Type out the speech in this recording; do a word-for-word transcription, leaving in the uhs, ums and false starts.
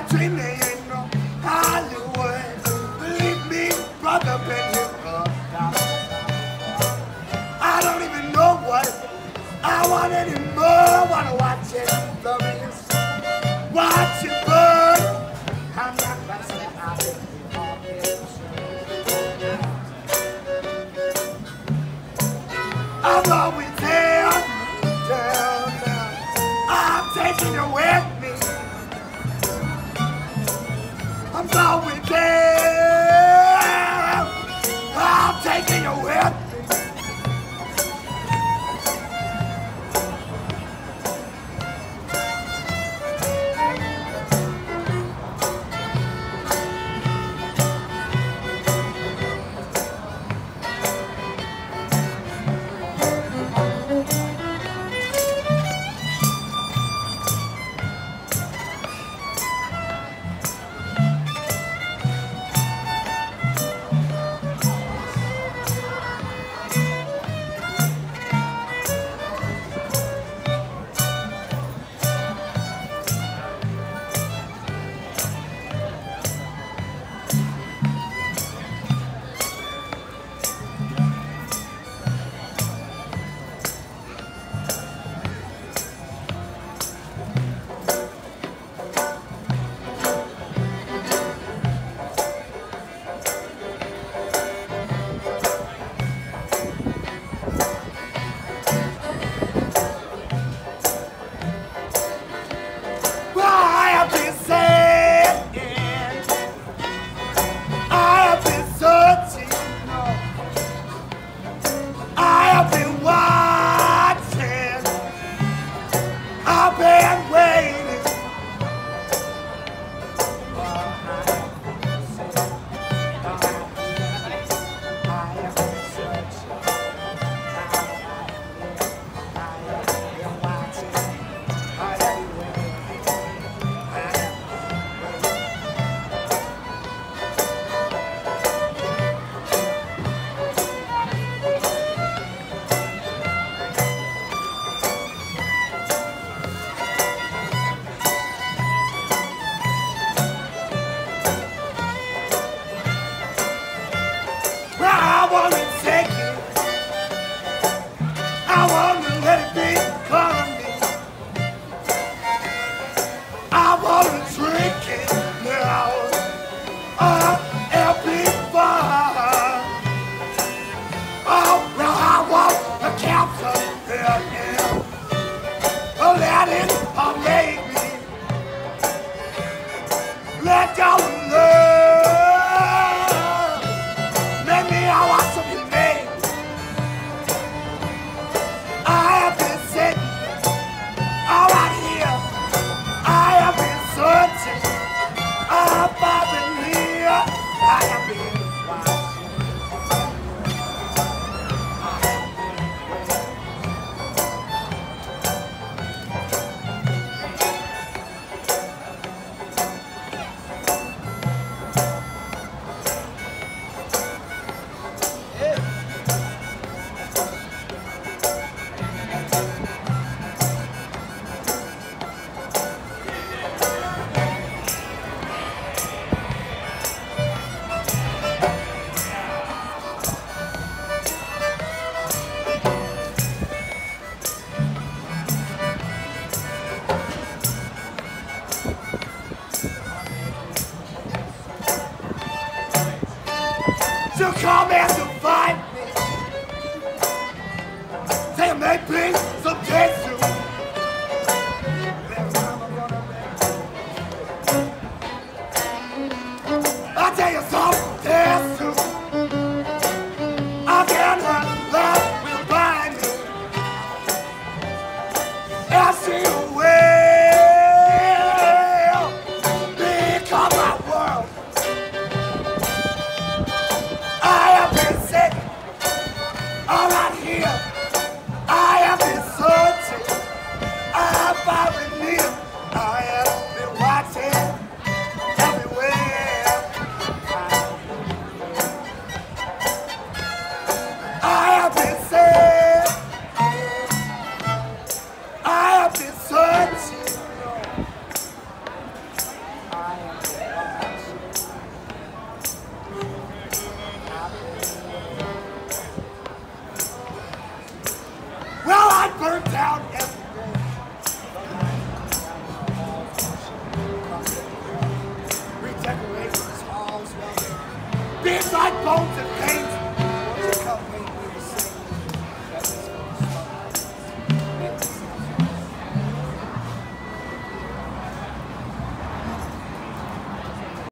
dream they ain't no Hollywood. Believe me, brother, been here up, down. I don't even know what I want anymore. Wanna watch it, love it, watch it burn. I'm not gonna say I've been I'm always down, down, down. I'm taking you with me. I'm always down. I'm taking you with me. To come and to find me. Say, make me